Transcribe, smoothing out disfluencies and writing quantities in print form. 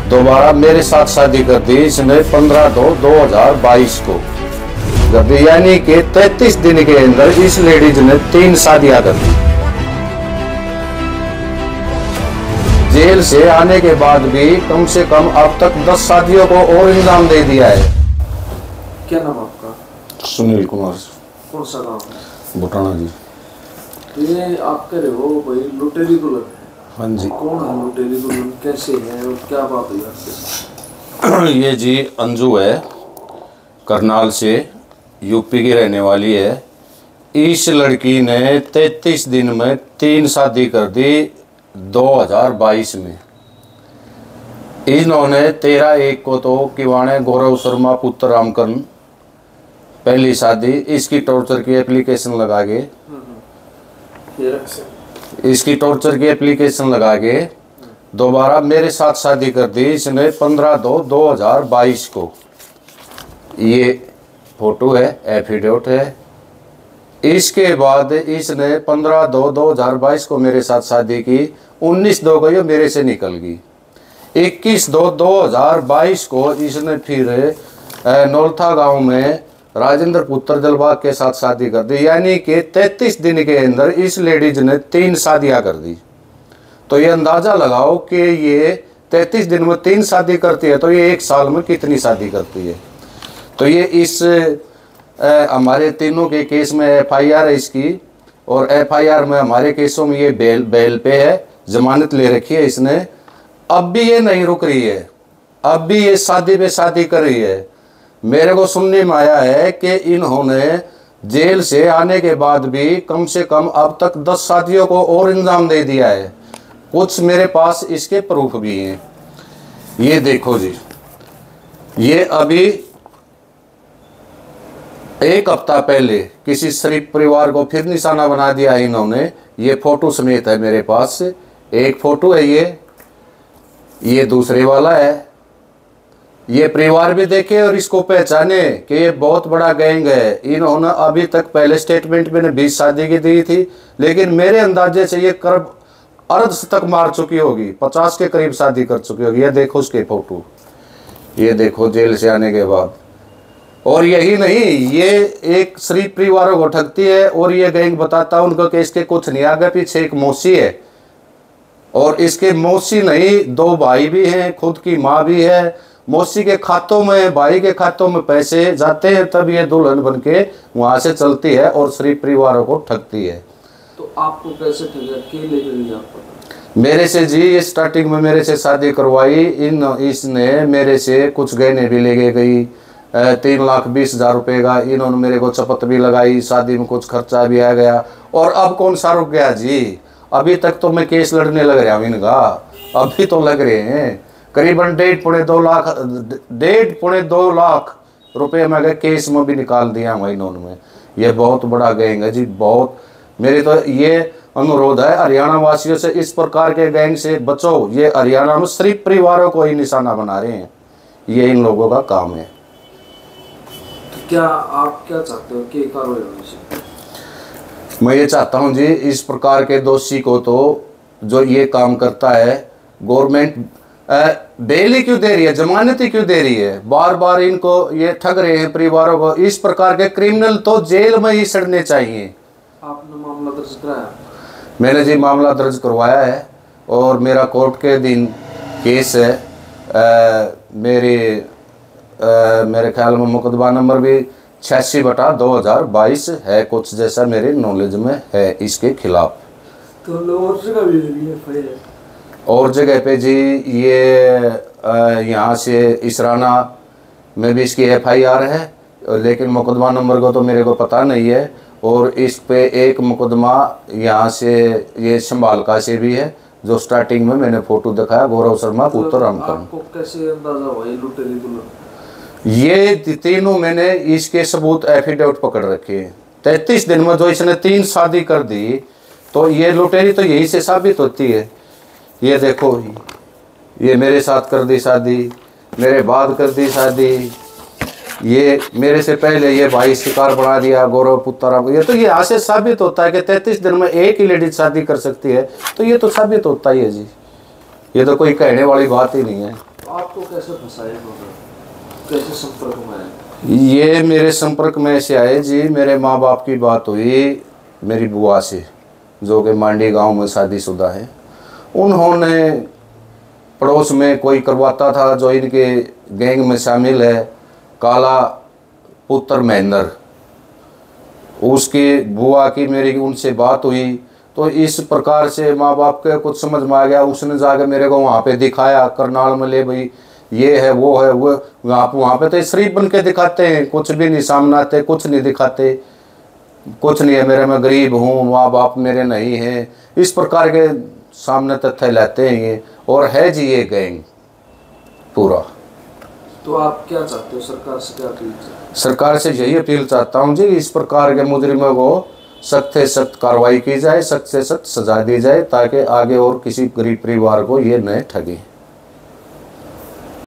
दोबारा मेरे साथ शादी कर दी इसने 15/2/2022 को कर दी, यानी कि 33 दिन के अंदर इस लेडीज ने 3 शादियां कर दी। जेल से आने के बाद भी कम से कम अब तक 10 शादियों को और इंजाम दे दिया है। क्या नाम आपका? सुनील कुमार। कौन सा गाँव है? बुटाना जी। ये आप कह रहे हो भाई लुटेरी दुल्हन है? हाँ जी। कौन है लुटेरी दुल्हन, कैसे है और क्या बात हुई आपके साथ? ये जी अंजू है, करनाल से, यूपी की रहने वाली है। इस लड़की ने 33 दिन में 3 शादी कर दी 2022 में। इन्होंने 13/1 को तो किवाणे गौरव शर्मा पुत्र रामकरण पहली शादी, इसकी टॉर्चर की एप्लीकेशन लगा के दोबारा मेरे साथ शादी कर दी इसने 15/2/2022 को। ये फोटो है, एफिडेविट है। इसके बाद इसने 15/2/2022 को मेरे साथ शादी की। 19/2 को ये मेरे से निकल गई। 21/2/2022 को इसने फिर नौलथा गांव में राजेंद्र पुत्र जलबाग के साथ शादी कर दी, यानी कि 33 दिन के अंदर इस लेडीज ने 3 शादियां कर दी। तो ये अंदाजा लगाओ कि ये 33 दिन में 3 शादी करती है तो ये 1 साल में कितनी शादी करती है। तो ये इस हमारे तीनों के केस में FIR है इसकी, और FIR में हमारे केसों में ये बेल पे है, जमानत ले रखी है इसने। अब भी ये नहीं रुक रही है, अब भी ये शादी पे शादी कर रही है। मेरे को सुनने में आया है कि इन्होंने जेल से आने के बाद भी कम से कम अब तक 10 शादियों को और इंजाम दे दिया है। कुछ मेरे पास इसके प्रूफ भी हैं। ये देखो जी, ये अभी 1 हफ्ता पहले किसी शरीफ परिवार को फिर निशाना बना दिया इन्होंने। ये फोटो समेत है मेरे पास। एक फोटो है ये दूसरे वाला है। ये परिवार भी देखे और इसको पहचाने कि ये बहुत बड़ा गैंग है। इन्होंने अभी तक पहले स्टेटमेंट में 20 शादी की दी थी, लेकिन मेरे अंदाजे से ये करीब अर्ध तक मार चुकी होगी, 50 के करीब शादी कर चुकी होगी। ये देखो उसके फोटो, ये देखो जेल से आने के बाद। और यही नहीं, ये एक शरीफ परिवारों को ठगती है और ये गैंग बताता है उनको कि इसके कुछ नहीं, आगे पीछे एक मौसी है, और इसके मौसी नहीं 2 भाई भी हैं, खुद की माँ भी है। मौसी के खातों में, भाई के खातों में पैसे जाते हैं, तब ये दुल्हन बन के वहाँ से चलती है और शरीफ परिवारों को ठगती है। तो आपको कैसे ठगा, के ले गई आपको? मेरे से जी, ये स्टार्टिंग में मेरे से शादी करवाई। इसने मेरे से कुछ गहने भी ले गई, 3,20,000 रुपये का। इन्होंने मेरे को चपत भी लगाई, शादी में कुछ खर्चा भी आ गया। और अब कौन सा रुक गया जी, अभी तक तो मैं केस लड़ने लग रहा हूँ इनका। अभी तो लग रहे हैं करीबन 1.5-2 लाख रुपये में केस में भी निकाल दिया हुआ इन्होंने। ये बहुत बड़ा गैंग है जी, बहुत। मेरे तो ये अनुरोध है हरियाणा वासियों से, इस प्रकार के गैंग से बचो। ये हरियाणा में शरीफ परिवारों को ही निशाना बना रहे हैं, ये इन लोगों का काम है। तो क्या आप क्या चाहते हो कि कार्रवाई होनी चाहिए? मैं ये चाहता हूँ जी, इस प्रकार के दोषी को तो, जो ये काम करता है, गवर्नमेंट बेल ही क्यों दे रही है, जमानत ही क्यों दे रही है? बार बार इनको ये ठग रहे हैं परिवारों को। इस प्रकार के क्रिमिनल तो जेल में ही सड़ने चाहिए। आपने मामला दर्ज कराया? मैंने जी मामला दर्ज करवाया है और मेरा कोर्ट के दिन केस है। मेरे ख्याल में मुकदमा नंबर भी 86/2022 है, कुछ जैसा मेरे नॉलेज में है इसके खिलाफ। तो और जगह भी है? और जगह पे जी, ये यहाँ से इसराना में भी इसकी FIR है, लेकिन मुकदमा नंबर को तो मेरे को पता नहीं है। और इस पे एक मुकदमा यहाँ से ये संभालका से भी है, जो स्टार्टिंग में मैंने फोटो दिखाया, गौरव शर्मा पुत्र रामकरण। आपको कैसे अंदाजा हुआ ये लुटेरी दुल्हन? ये तीनों मैंने इसके सबूत एफिडेविट पकड़ रखे हैं। 33 दिन में जो इसने 3 शादी कर दी, तो ये लुटेरी तो यही से साबित होती है। ये देखो, ये मेरे साथ कर दी शादी, मेरे बाद कर दी शादी, ये मेरे से पहले ये भाई शिकार बना दिया गौरव पुत्र। ये तो ये यहाँ से साबित होता है कि 33 दिन में एक ही लेडीज शादी कर सकती है। तो ये तो साबित होता ही है जी, ये तो कोई कहने वाली बात ही नहीं है। आपको कैसे फंसाया इन्होंने, कैसे संपर्क में आए? ये मेरे संपर्क में ऐसे आए जी, मेरे माँ बाप की बात हुई मेरी बुआ से, जो कि मांडी गांव में शादीशुदा है। उन्होंने पड़ोस में कोई करवाता था जो इनके गैंग में शामिल है, काला पुत्र महेंद्र, उसकी बुआ की मेरी उनसे बात हुई। तो इस प्रकार से माँ बाप के कुछ समझ में आ गया। उसने जाकर मेरे को वहाँ पे दिखाया करनाल में, ले भाई ये है वो है वो। वहाँ पे तो शरीफ बन के दिखाते हैं, कुछ भी नहीं सामने आते, कुछ नहीं दिखाते, कुछ नहीं है मेरे, मैं गरीब हूँ, माँ बाप मेरे नहीं हैं, इस प्रकार के सामने तथ्य लाते हैं ये। और है जी ये गैंग पूरा। तो आप क्या चाहते हो, सरकार से क्या अपील चाहते हो? सरकार से यही अपील चाहता हूँ जी, इस प्रकार के मुजरिमों को सख्त से सख्त कार्रवाई की जाए, सख्त से सख्त सजा दी जाए, ताकि आगे और किसी गरीब परिवार को ये न ठगे।